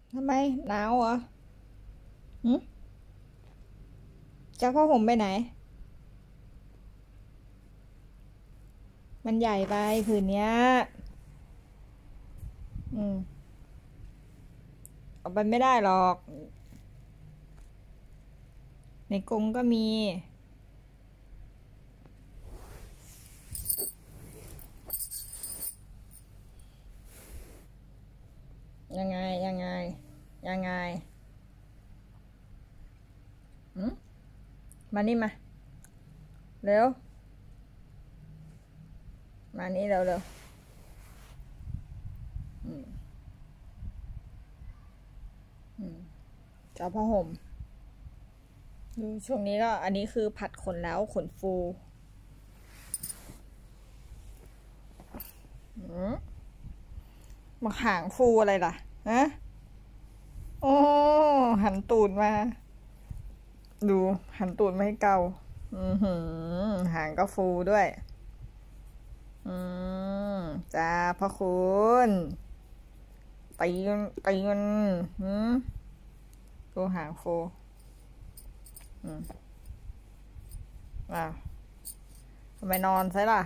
ทำไมหนาวเหรอหืมจะผ้าห่มไปไหนมันใหญ่ไปผืนเนี้ยอืมเอาไปไม่ได้หรอกในกรงก็มียังไงยังไงยังไงมานี่มาเร็วมานี่เร็วเร็วจะเอาผ้าห่มดูช่วงนี้ก็อันนี้คือผัดขนแล้วขนฟูมาหางฟูอะไรล่ะฮะโอ้หันตูดมาดูหันตูดมาให้เกาหางก็ฟูด้วยจ้าพ่อคุณตีนดูหางฟูอ้าวทำไมนอนใช่ล่ะ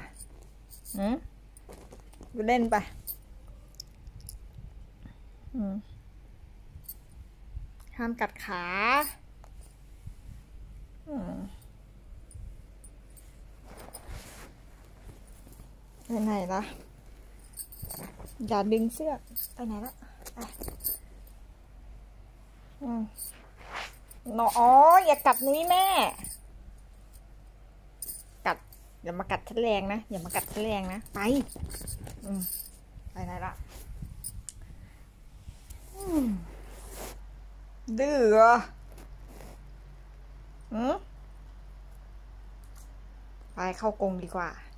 ไปเล่นไปห้ามกัดขาไปไหนล่ะอย่าดึงเสื้อไปไหนละอ๋ออย่ากัดนุ้ยแม่กัดอย่ามากัดฉันแรงนะอย่ามากัดฉันแรงนะไปไปไหนละดื้อเหรอไปเข้ากรงดีกว่า